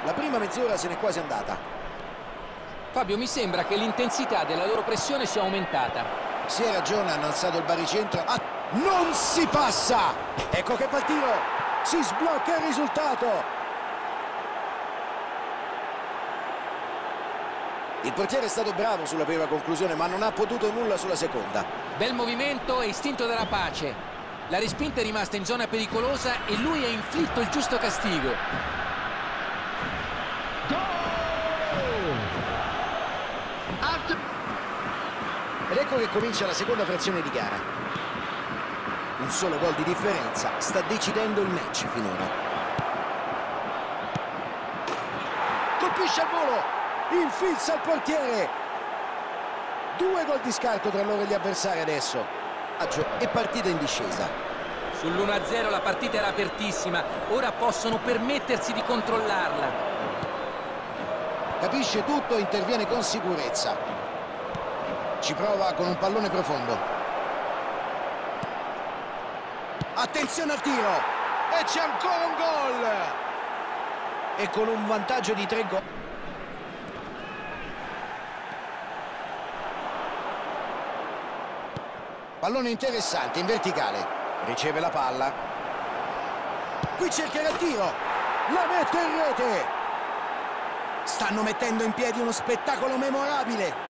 La prima mezz'ora se n'è quasi andata. Fabio, mi sembra che l'intensità della loro pressione sia aumentata. Sì, hai ragione, hanno alzato il baricentro. Ah, non si passa! Ecco che fa il tiro! Si sblocca il risultato! Il portiere è stato bravo sulla prima conclusione, ma non ha potuto nulla sulla seconda. Bel movimento e istinto della pace. La respinta è rimasta in zona pericolosa e lui ha inflitto il giusto castigo. Ed ecco che comincia la seconda frazione di gara. Un solo gol di differenza sta decidendo il match finora. Colpisce al volo! Infilza il portiere. 2 gol di scarto tra loro e gli avversari adesso. E partita in discesa. Sull'1-0 la partita era apertissima, ora possono permettersi di controllarla. Capisce tutto e interviene con sicurezza. Ci prova con un pallone profondo. Attenzione al tiro! E c'è ancora un gol! E con un vantaggio di 3 gol. Pallone interessante, in verticale. Riceve la palla. Qui cercherà il tiro. La mette in rete. Stanno mettendo in piedi uno spettacolo memorabile.